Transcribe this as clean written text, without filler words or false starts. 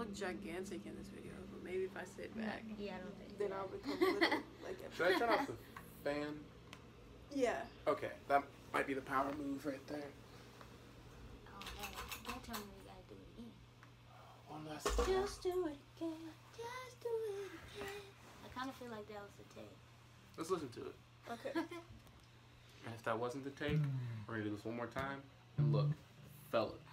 gigantic in this video, but maybe if I sit back, Yeah, I don't think. then I'll become little. Like Should I turn off the fan? Yeah. Okay, that might be the power move right there. Oh, hey, don't tell me we gotta do it again. One last time. Just do it again. Just do it again. I kind of feel like that was the take. Let's listen to it. Okay. And if that wasn't the take, we're gonna do this one more time. And look, fellas,